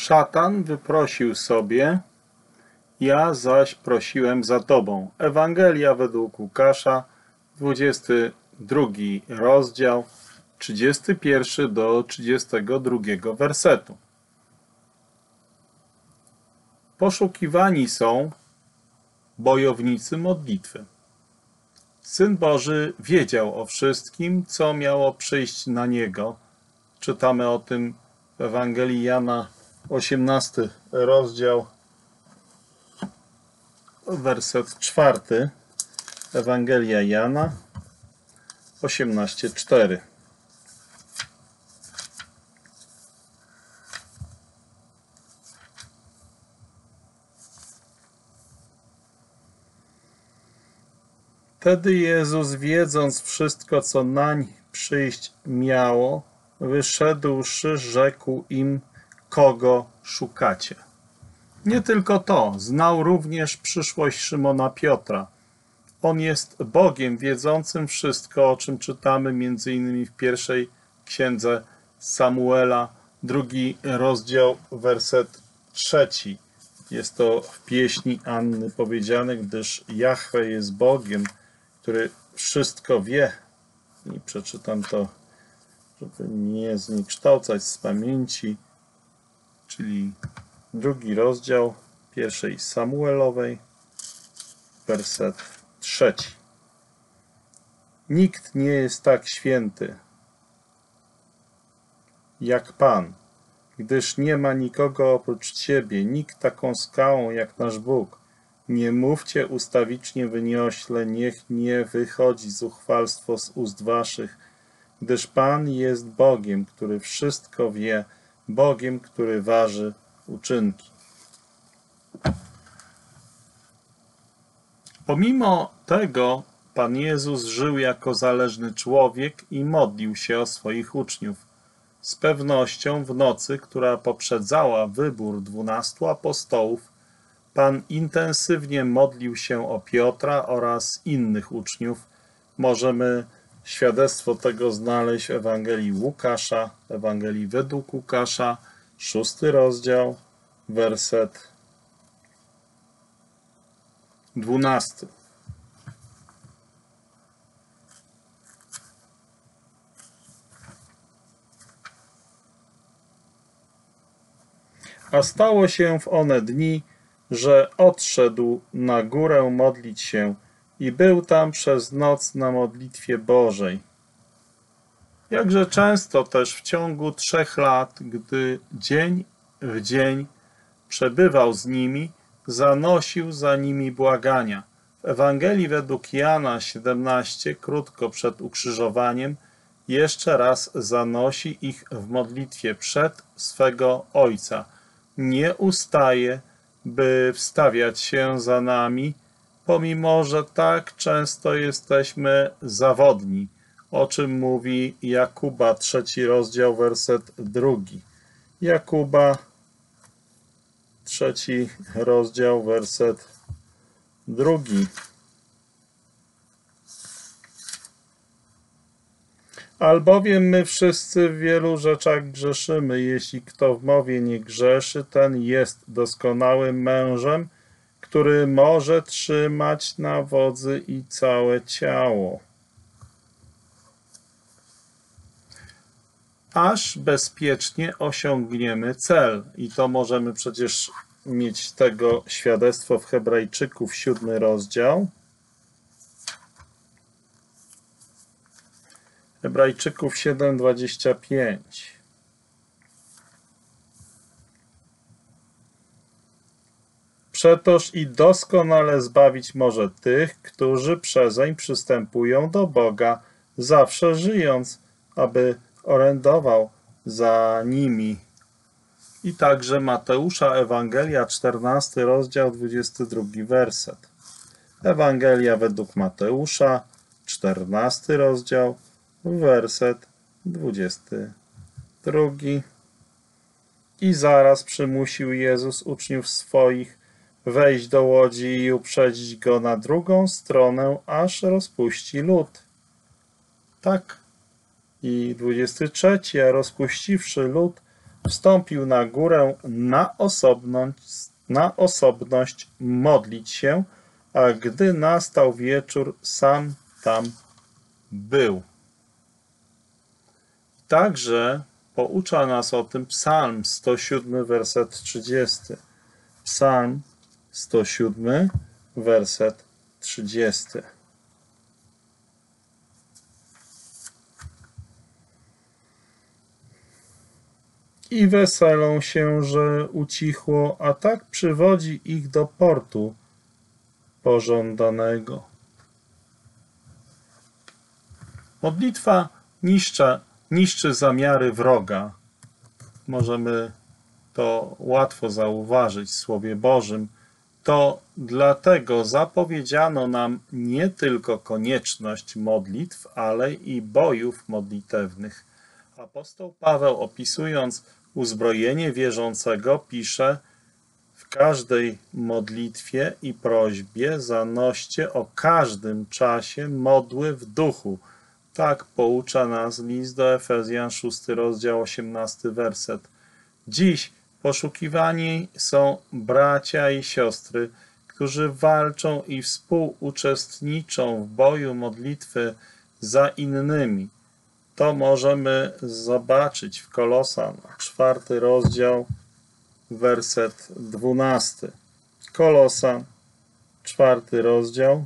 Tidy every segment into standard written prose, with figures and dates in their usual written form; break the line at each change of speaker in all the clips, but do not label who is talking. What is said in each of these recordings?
Szatan wyprosił sobie, ja zaś prosiłem za Tobą. Ewangelia według Łukasza, 22 rozdział, 31 do 32 wersetu. Poszukiwani są bojownicy modlitwy. Syn Boży wiedział o wszystkim, co miało przyjść na Niego. Czytamy o tym w Ewangelii Jana, 18 rozdział, werset 4. Ewangelia Jana 18:4. Wtedy Jezus, wiedząc wszystko, co nań przyjść miało, wyszedłszy, rzekł im, kogo szukacie. Nie tylko to, znał również przyszłość Szymona Piotra. On jest Bogiem wiedzącym wszystko, o czym czytamy m.in. w pierwszej księdze Samuela, 2 rozdział, werset 3. Jest to w pieśni Anny powiedziane, gdyż Jahwe jest Bogiem, który wszystko wie. I przeczytam to, żeby nie zniekształcać z pamięci, czyli 2 rozdział pierwszej Samuelowej, werset 3. Nikt nie jest tak święty jak Pan, gdyż nie ma nikogo oprócz Ciebie, nikt taką skałą jak nasz Bóg. Nie mówcie ustawicznie wyniośle, niech nie wychodzi zuchwalstwo z ust waszych, gdyż Pan jest Bogiem, który wszystko wie, Bogiem, który waży uczynki. Pomimo tego Pan Jezus żył jako zależny człowiek i modlił się o swoich uczniów. Z pewnością w nocy, która poprzedzała wybór 12 apostołów, Pan intensywnie modlił się o Piotra oraz innych uczniów. Możemy świadectwo tego znaleźć w Ewangelii Łukasza, Ewangelii według Łukasza, 6 rozdział, werset 12. A stało się w one dni, że odszedł na górę modlić się i był tam przez noc na modlitwie Bożej. Jakże często też w ciągu 3 lat, gdy dzień w dzień przebywał z nimi, zanosił za nimi błagania. W Ewangelii według Jana 17, krótko przed ukrzyżowaniem, jeszcze raz zanosi ich w modlitwie przed swego Ojca. Nie ustaje, by wstawiać się za nami, pomimo że tak często jesteśmy zawodni, o czym mówi Jakuba, 3 rozdział, werset 2. Jakuba, 3 rozdział, werset 2. Albowiem my wszyscy w wielu rzeczach grzeszymy. Jeśli kto w mowie nie grzeszy, ten jest doskonałym mężem, który może trzymać na wodzy i całe ciało. Aż bezpiecznie osiągniemy cel. I to możemy przecież mieć tego świadectwo w Hebrajczyków, 7 rozdział. Hebrajczyków 7:25. Przetoż i doskonale zbawić może tych, którzy przezeń przystępują do Boga, zawsze żyjąc, aby orędował za nimi. I także Mateusza Ewangelia, 14 rozdział, 22 werset. Ewangelia według Mateusza, 14 rozdział, werset 22. I zaraz przymusił Jezus uczniów swoich wejść do łodzi i uprzedzić go na drugą stronę, aż rozpuści lód. Tak. I 23. A rozpuściwszy lód, wstąpił na górę na osobność modlić się, a gdy nastał wieczór, sam tam był. Także poucza nas o tym Psalm 107, werset 30. Psalm 107, werset 30. I weselą się, że ucichło, a tak przywodzi ich do portu pożądanego. Modlitwa niszczy zamiary wroga. Możemy to łatwo zauważyć w Słowie Bożym. To dlatego zapowiedziano nam nie tylko konieczność modlitw, ale i bojów modlitewnych. Apostoł Paweł, opisując uzbrojenie wierzącego, pisze: w każdej modlitwie i prośbie zanoście o każdym czasie modły w duchu. Tak poucza nas list do Efezjan, 6 rozdział, 18 werset. Dziś poszukiwani są bracia i siostry, którzy walczą i współuczestniczą w boju modlitwy za innymi. To możemy zobaczyć w Kolosan, 4 rozdział, werset 12. Kolosan, 4 rozdział,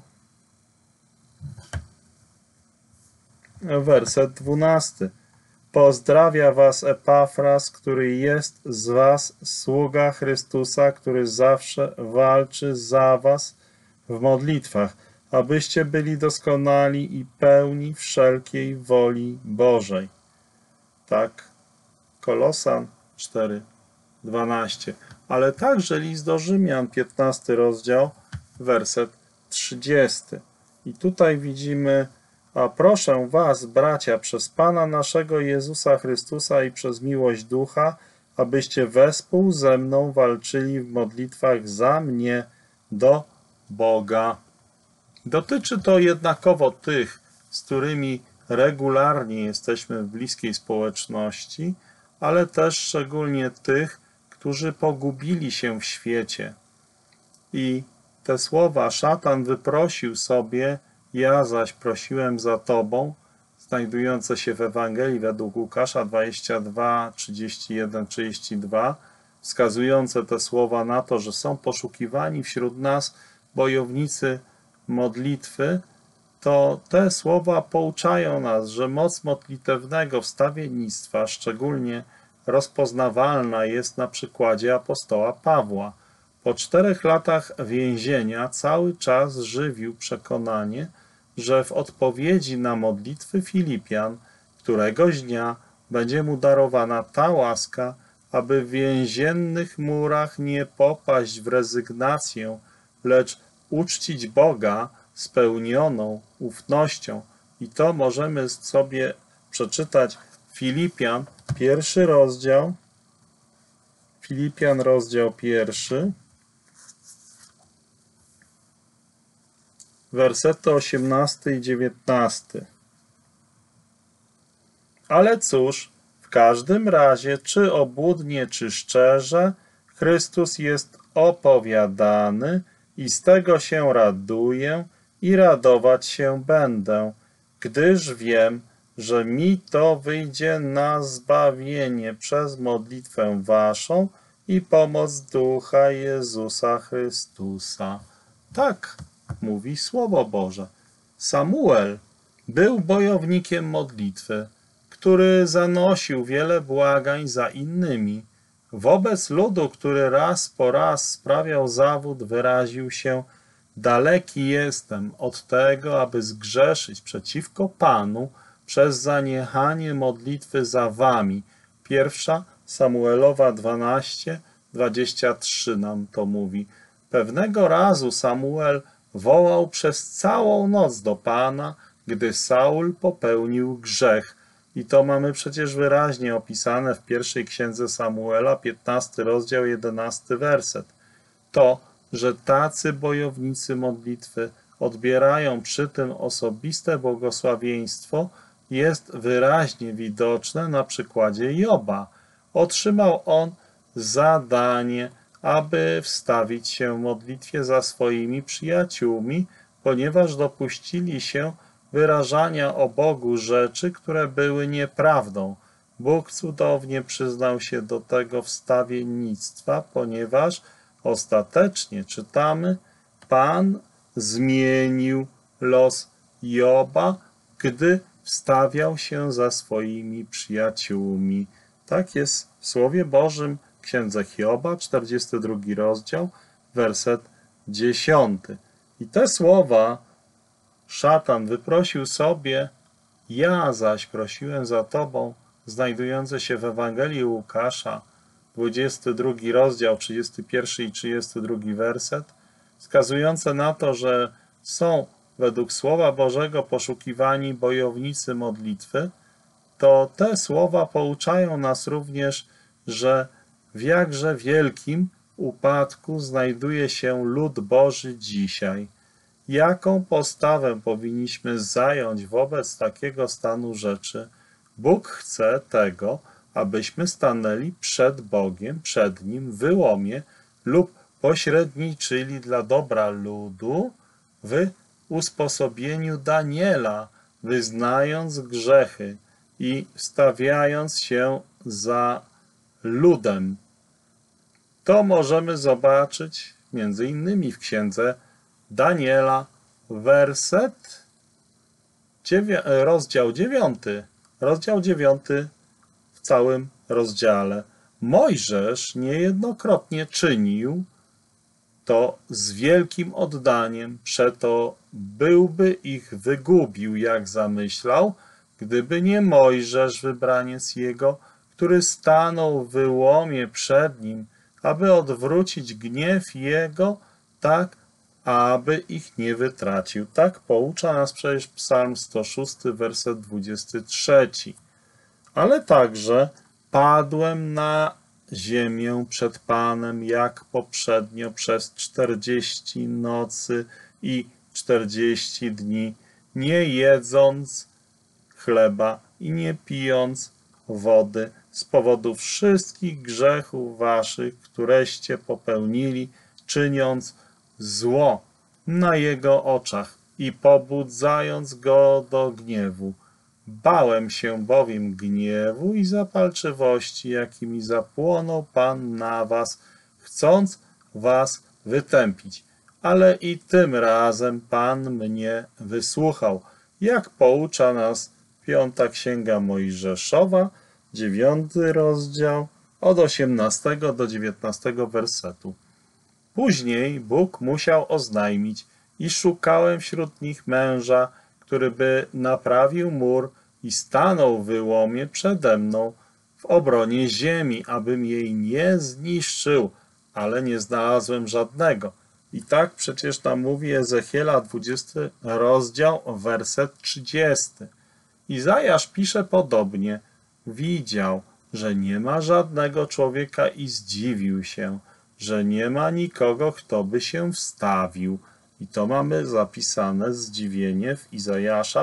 werset 12. Pozdrawia was Epafras, który jest z was sługa Chrystusa, który zawsze walczy za was w modlitwach, abyście byli doskonali i pełni wszelkiej woli Bożej. Tak, Kolosan 4:12. Ale także list do Rzymian, 15 rozdział, werset 30. I tutaj widzimy: a proszę was, bracia, przez Pana naszego Jezusa Chrystusa i przez miłość Ducha, abyście wespół ze mną walczyli w modlitwach za mnie do Boga. Dotyczy to jednakowo tych, z którymi regularnie jesteśmy w bliskiej społeczności, ale też szczególnie tych, którzy pogubili się w świecie. I te słowa szatan wyprosił sobie: ja zaś prosiłem za Tobą, znajdujące się w Ewangelii według Łukasza 22, 31, 32, wskazujące te słowa na to, że są poszukiwani wśród nas bojownicy modlitwy, to te słowa pouczają nas, że moc modlitewnego wstawiennictwa szczególnie rozpoznawalna jest na przykładzie apostoła Pawła. Po 4 latach więzienia cały czas żywił przekonanie, że w odpowiedzi na modlitwy Filipian któregoś dnia będzie mu darowana ta łaska, aby w więziennych murach nie popaść w rezygnację, lecz uczcić Boga spełnioną ufnością. I to możemy sobie przeczytać Filipian, 1 rozdział, Filipian, rozdział 1, wersety 18 i 19. Ale cóż, w każdym razie, czy obłudnie, czy szczerze, Chrystus jest opowiadany i z tego się raduję i radować się będę, gdyż wiem, że mi to wyjdzie na zbawienie przez modlitwę waszą i pomoc Ducha Jezusa Chrystusa. Tak mówi Słowo Boże. Samuel był bojownikiem modlitwy, który zanosił wiele błagań za innymi. Wobec ludu, który raz po raz sprawiał zawód, wyraził się: daleki jestem od tego, aby zgrzeszyć przeciwko Panu przez zaniechanie modlitwy za wami. 1 Samuelowa 12, 23 nam to mówi. Pewnego razu Samuel wołał przez całą noc do Pana, gdy Saul popełnił grzech. I to mamy przecież wyraźnie opisane w pierwszej księdze Samuela, 15 rozdział, 11 werset. To, że tacy bojownicy modlitwy odbierają przy tym osobiste błogosławieństwo, jest wyraźnie widoczne na przykładzie Joba. otrzymał on zadanie, aby wstawić się w modlitwie za swoimi przyjaciółmi, ponieważ dopuścili się wyrażania o Bogu rzeczy, które były nieprawdą. Bóg cudownie przyznał się do tego wstawiennictwa, ponieważ ostatecznie, czytamy, Pan zmienił los Joba, gdy wstawiał się za swoimi przyjaciółmi. Tak jest w Słowie Bożym, w Księdze Hioba, 42 rozdział, werset 10. I te słowa szatan wyprosił sobie, ja zaś prosiłem za Tobą, znajdujące się w Ewangelii Łukasza, 22 rozdział, 31 i 32 werset, wskazujące na to, że są według Słowa Bożego poszukiwani bojownicy modlitwy, to te słowa pouczają nas również, że w jakże wielkim upadku znajduje się lud Boży dzisiaj. Jaką postawę powinniśmy zająć wobec takiego stanu rzeczy? Bóg chce tego, abyśmy stanęli przed Bogiem, przed Nim w wyłomie lub pośredniczyli dla dobra ludu w usposobieniu Daniela, wyznając grzechy i stawiając się za ludem. To możemy zobaczyć między innymi w księdze Daniela, rozdział 9 w całym rozdziale. Mojżesz niejednokrotnie czynił to z wielkim oddaniem, przeto byłby ich wygubił, jak zamyślał, gdyby nie Mojżesz, wybraniec jego, który stanął w wyłomie przed nim, aby odwrócić gniew jego, tak aby ich nie wytracił. Tak poucza nas przecież Psalm 106, werset 23. Ale także padłem na ziemię przed Panem, jak poprzednio, przez 40 nocy i 40 dni, nie jedząc chleba i nie pijąc wody, z powodu wszystkich grzechów waszych, któreście popełnili, czyniąc zło na jego oczach i pobudzając go do gniewu. Bałem się bowiem gniewu i zapalczywości, jakimi zapłonął Pan na was, chcąc was wytępić. Ale i tym razem Pan mnie wysłuchał, jak poucza nas 5. Księga Mojżeszowa, 9 rozdział, od 18 do 19 wersetu. Później Bóg musiał oznajmić, i szukałem wśród nich męża, który by naprawił mur i stanął w wyłomie przede mną w obronie ziemi, abym jej nie zniszczył, ale nie znalazłem żadnego. I tak przecież tam mówi Ezechiela, 20 rozdział, werset 30. Izajasz pisze podobnie. Widział, że nie ma żadnego człowieka i zdziwił się, że nie ma nikogo, kto by się wstawił. I to mamy zapisane zdziwienie w Izajasza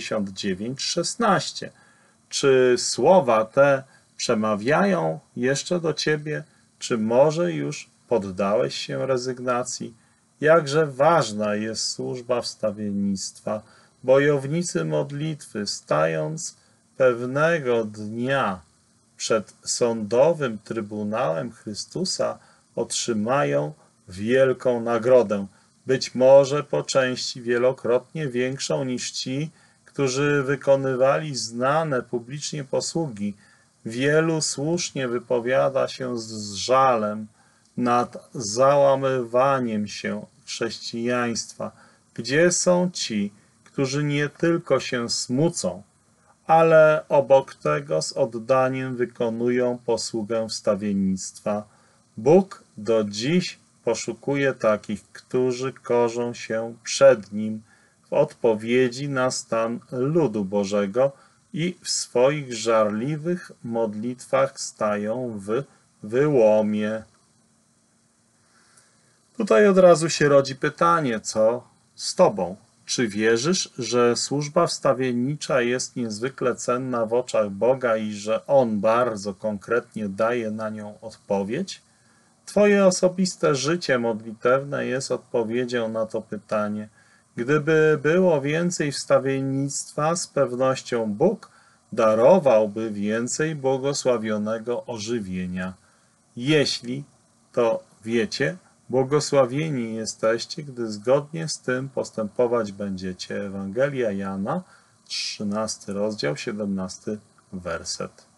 59:16. Czy słowa te przemawiają jeszcze do ciebie? Czy może już poddałeś się rezygnacji? Jakże ważna jest służba wstawiennictwa. Bojownicy modlitwy, stając pewnego dnia przed sądowym Trybunałem Chrystusa, otrzymają wielką nagrodę. Być może po części wielokrotnie większą niż ci, którzy wykonywali znane publicznie posługi. Wielu słusznie wypowiada się z żalem nad załamywaniem się chrześcijaństwa. Gdzie są ci, którzy nie tylko się smucą, ale obok tego z oddaniem wykonują posługę wstawiennictwa? Bóg do dziś poszukuje takich, którzy korzą się przed Nim w odpowiedzi na stan ludu Bożego i w swoich żarliwych modlitwach stają w wyłomie. Tutaj od razu się rodzi pytanie, co z Tobą? Czy wierzysz, że służba wstawiennicza jest niezwykle cenna w oczach Boga i że On bardzo konkretnie daje na nią odpowiedź? Twoje osobiste życie modlitewne jest odpowiedzią na to pytanie. Gdyby było więcej wstawiennictwa, z pewnością Bóg darowałby więcej błogosławionego ożywienia. Jeśli, to wiecie, błogosławieni jesteście, gdy zgodnie z tym postępować będziecie. Ewangelia Jana, 13 rozdział, 17 werset.